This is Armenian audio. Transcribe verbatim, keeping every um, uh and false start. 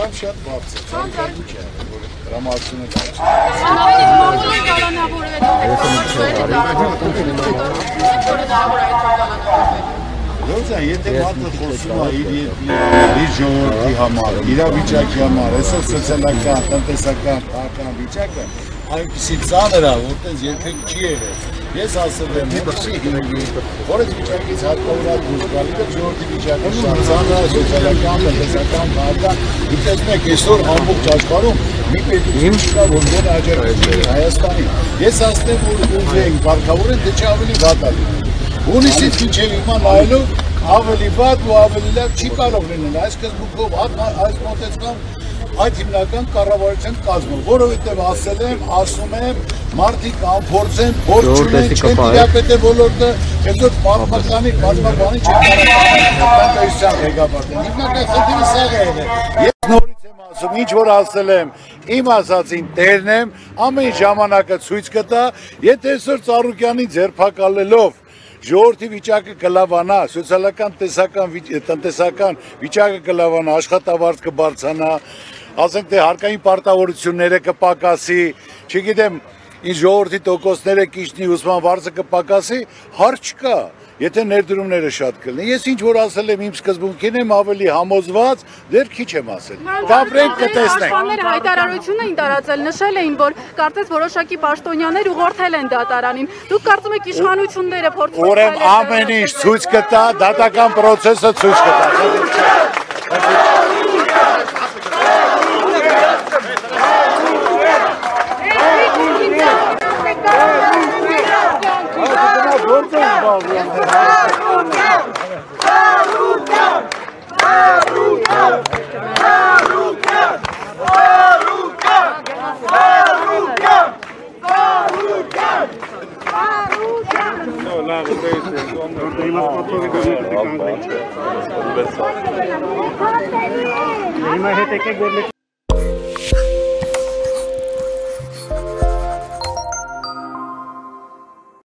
Հարավ շատ բարձր, ցանկալի չէ, որ դրամատուրգը դարձ։ Անավի մամուլի գալանավորը Լոզա, եթե մարդը խոսում է իր իր ժողովրդի համար, իրավիճակի համար, այսօր սոցիալական, տնտեսական, քաղաքական վիճակը այնպեսի ծանր է, որտեղ երբեք չի եղել։ Ես ասել եմ, որից վիճակից հարկավորած դուրս գալիքը ժողովրդի վիճակը շատ ծանր է, սոցիալական, տնտեսական, քաղաքական, գիտեք այսօր ամբողջ աշխարհում մի պետություն կա, որ դեռ աջակցում է Հայաստանին։ Ես ասեմ, որ ուզենք կարգավորեն, թե չէ ավելի վատ է։ Ունիսից մինչև հիմա նայելով ավելի վատ ու ավելի լավ չի կարող լինել, այս սկզբունքով այս մոտեցման այդ հիմնական կառավարության կազմը, որովհետև ասել եմ, ասում եմ, մարդիկ անփորձեն, փորձ չունեն, չեն տիրապետել ոլորտը, այսօր պատմականի, պատմաբանի չեն տնտեսության ղեկավարեն, հիմնական խնդիրը սա է եղել։ Ես նորից եմ ասում, ինչ որ ասել եմ, իմ ասածին տերն եմ, ամեն ժամանակը ցույց կտա, եթե այսօր Ծառուկյանի ձերբակալելով ժողովրդի վիճակը կլավանա, սոցիալական տնտեսական վիճակը կլավանա, աշխատավարձ կբարձրանա, ասենք թե հարկային պարտավորությունները կպակասի, չգիտեմ, ինչ ժողովրդի տոկոսները կիջնի, ուսման վարձը կպակասի, հարց չկա, եթե ներդրումները շատ կլինեն։ Ես ինչ որ ասել եմ իմ սկզբունքին եմ ավելի համոզված, դեռ քիչ եմ ասել։ Կապրենք կտեսնենք։ Աշխարհները հայտարարություն էին տարածել, նշել էին, որ կարծես որոշակի պաշտոնյաներ ուղղորդել են դատարանին։ Դուք կարծում եք իշխանությունները փորձում են Ուրեմն ամեն ինչ ցույց կտա, դատական process-ը ցույց կտա։ Ima hete ke